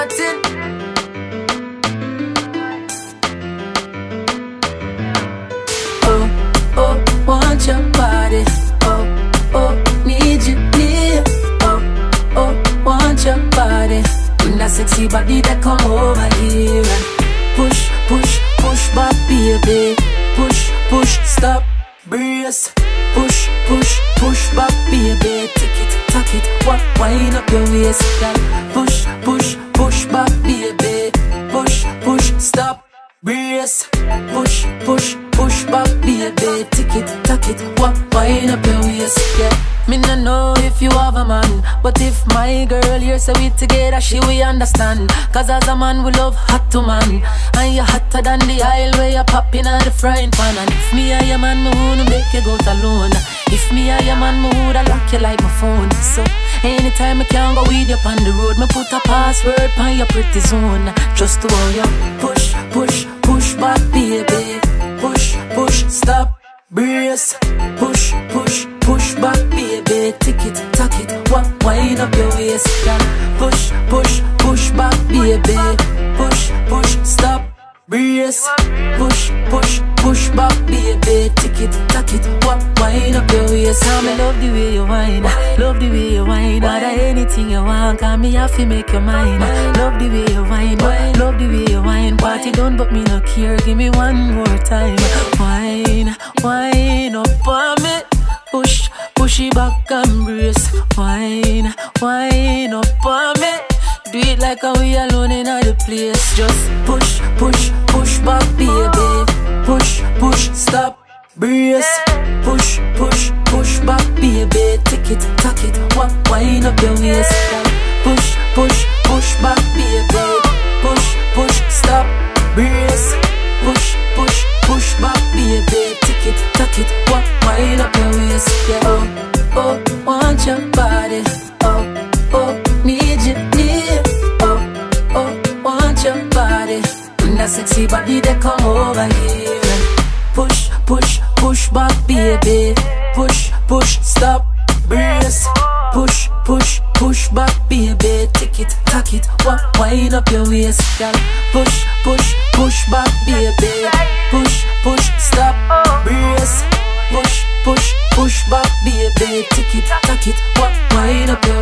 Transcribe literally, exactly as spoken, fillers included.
starting. Oh, oh, want your body. Oh, oh, need you near. Oh, oh, want your body. Bring that sexy body that come over here and push, push, push back, baby. Push, push, stop, brace. Push, push, push back, baby. Tick it, tuck it, walk, wind up your waist, girl. Push, push, push back, baby. Push, push, stop, brace. Push, push, push back, baby. Tick it, tuck it, walk, wind up your waist, yeah. Me no know if you have a man, but if my girl here say we together, she will understand. Cause as a man we love hot to man, and you hotter than the aisle where you popping on the frying pan. And if me are your man, me wanna make you go alone. If me are your man, me woulda lock you like my phone. So anytime I can go with you on the road, me put a password on your pretty zone. Just to hold you push, push, push back, baby. Push, push, stop, brace. Push, push, push back, baby. Tick it, tuck it, walk, wind up your waist, girl. Push, push, push back, baby. Push, push, stop, brace. Push, push, push back, baby. Tick it, tuck it, walk, wind up your waist. Now me love the way you whine, love the way you whine. Order anything you want, cause me have to make your mind. Love the way you whine, love the way you whine. Party done but me no care, give me one more time. Whine, whine up on me. Push, push it back and brace. Whine, whine up on me. Do it like a we alone in the place. Just push, push, push back, baby. Push, push, stop, brace. Push, push, push back, baby. Tick it, tuck it, walk, wind up your waist. Push, push, push back, baby. Push, push, stop, brace. Push, push, push back, baby. Tick it, tuck it, walk, wind up your waist. Yeah. Oh, oh, want your body. Oh, oh, need you near. Oh, oh, want your body. Bring that sexy body that come over here and push, push, push back, baby. Push, push, stop, brace. Push, push, push back, baby. Tick it, tuck it, walk, wind up your waist, girl. Push, push, push back, baby. Push, push, stop, brace. Push, push, push back, baby. Tick it, tuck it, walk, wind up your